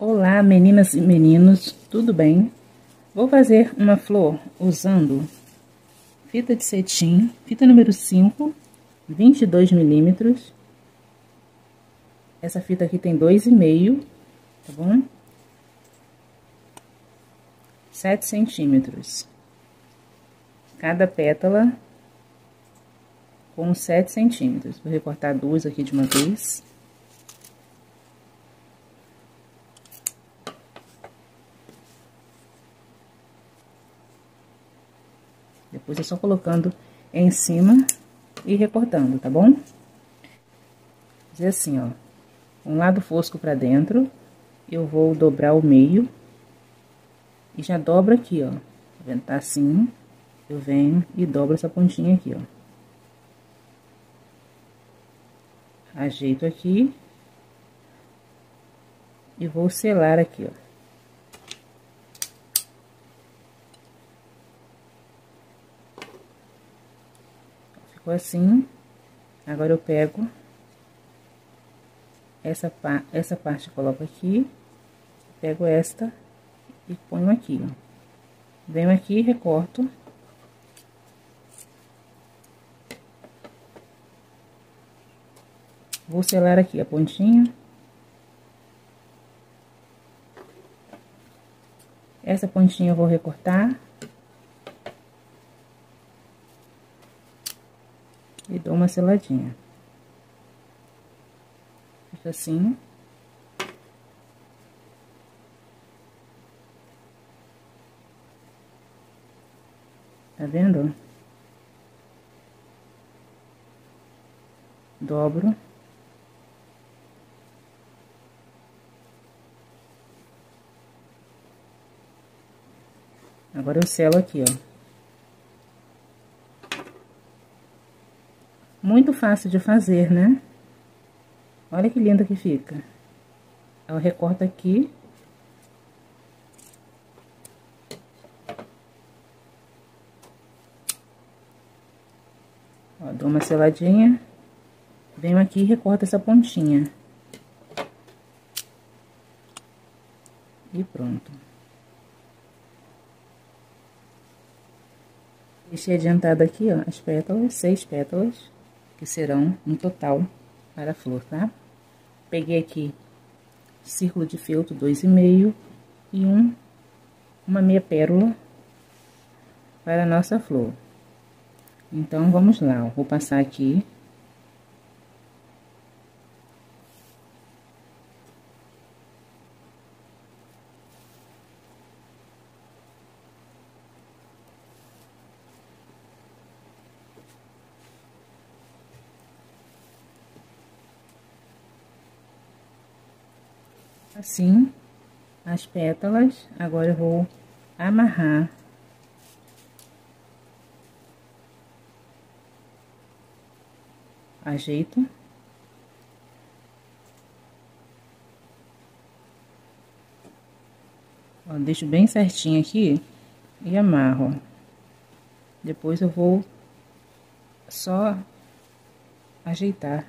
Olá, meninas e meninos, tudo bem? Vou fazer uma flor usando fita de cetim, fita número 5, 22 milímetros. Essa fita aqui tem 2,5, tá bom? 7 centímetros. Cada pétala com 7 centímetros. Vou recortar duas aqui de uma vez. Depois é só colocando em cima e recortando, tá bom? Fazer assim, ó. Um lado fosco pra dentro, eu vou dobrar o meio e já dobro aqui, ó. Tá vendo? Tá assim, eu venho e dobro essa pontinha aqui, ó. Ajeito aqui e vou selar aqui, ó. Ficou assim. Agora eu pego essa parte, coloco aqui, pego esta e ponho aqui, ó. Venho aqui e recorto. Vou selar aqui a pontinha. Essa pontinha eu vou recortar. E dou uma seladinha. Fica assim. Tá vendo? Dobro. Agora eu selo aqui, ó. Muito fácil de fazer, né? Olha que linda que fica. Eu recorto aqui. Ó, dou uma seladinha. Venho aqui e recorto essa pontinha. E pronto. Deixei adiantado aqui, ó, as pétalas, 6 pétalas. Que serão um total para a flor, tá? Peguei aqui círculo de feltro 2,5 e uma meia pérola para a nossa flor. Então, vamos lá, ó, vou passar aqui. Assim, as pétalas. Agora eu vou amarrar. Ajeito. Ó, deixo bem certinho aqui e amarro. Depois eu vou só ajeitar.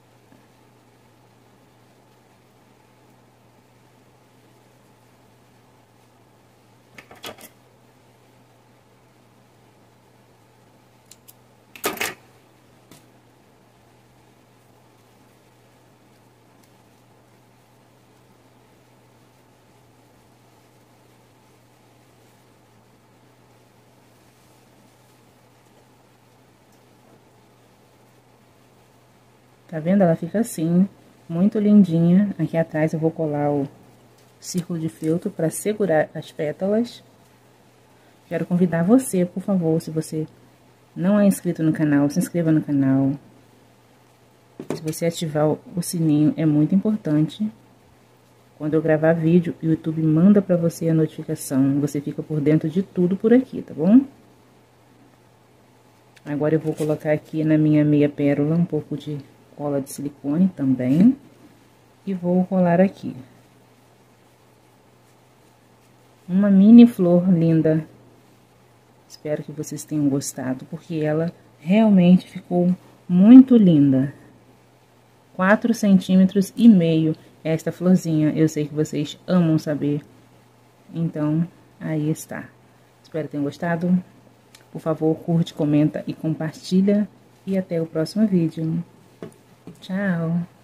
Tá vendo? Ela fica assim, muito lindinha. Aqui atrás eu vou colar o círculo de feltro para segurar as pétalas. Quero convidar você, por favor, se você não é inscrito no canal, se inscreva no canal. Se você ativar o sininho, é muito importante. Quando eu gravar vídeo, o YouTube manda para você a notificação. Você fica por dentro de tudo por aqui, tá bom? Agora eu vou colocar aqui na minha meia pérola um pouco de cola de silicone também. E vou rolar aqui. Uma mini flor linda. Espero que vocês tenham gostado, porque ela realmente ficou muito linda. 4,5 centímetros. esta florzinha. Eu sei que vocês amam saber. Então, aí está. Espero que tenham gostado. Por favor, curte, comenta e compartilha. E até o próximo vídeo. Tchau!